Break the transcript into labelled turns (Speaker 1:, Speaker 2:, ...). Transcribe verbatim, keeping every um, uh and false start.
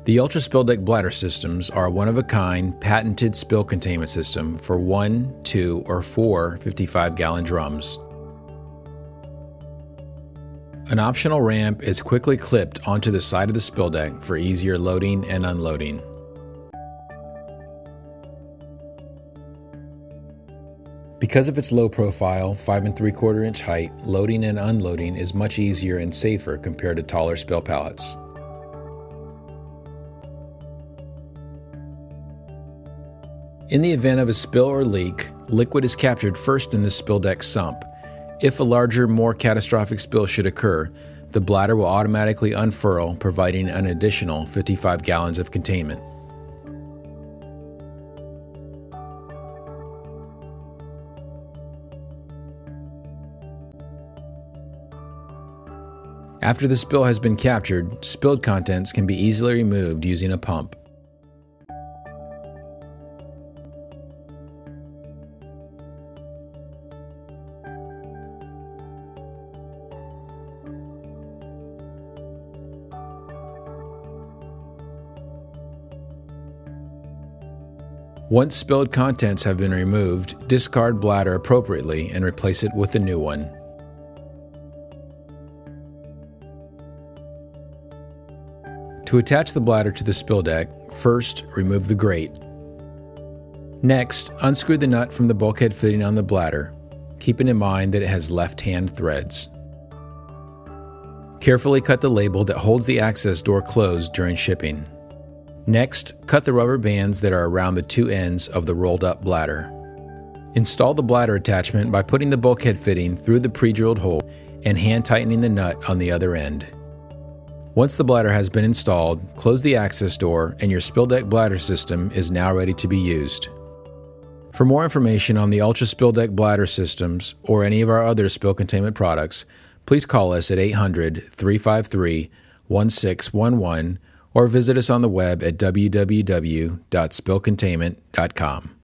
Speaker 1: The Ultra Spill Deck bladder systems are a one-of-a-kind, patented spill containment system for one, two, or four fifty-five gallon drums. An optional ramp is quickly clipped onto the side of the spill deck for easier loading and unloading. Because of its low profile, five and three quarter inch height, loading and unloading is much easier and safer compared to taller spill pallets. In the event of a spill or leak, liquid is captured first in the spill deck sump. If a larger, more catastrophic spill should occur, the bladder will automatically unfurl, providing an additional fifty-five gallons of containment. After the spill has been captured, spilled contents can be easily removed using a pump. Once spilled contents have been removed, discard bladder appropriately and replace it with a new one. To attach the bladder to the spill deck, first remove the grate. Next, unscrew the nut from the bulkhead fitting on the bladder, keeping in mind that it has left-hand threads. Carefully cut the label that holds the access door closed during shipping. Next, cut the rubber bands that are around the two ends of the rolled-up bladder. Install the bladder attachment by putting the bulkhead fitting through the pre-drilled hole and hand-tightening the nut on the other end. Once the bladder has been installed, close the access door and your spill deck bladder system is now ready to be used. For more information on the Ultra Spill Deck bladder systems or any of our other spill containment products, please call us at eight hundred, three five three, one six one one or visit us on the web at w w w dot spill containment dot com.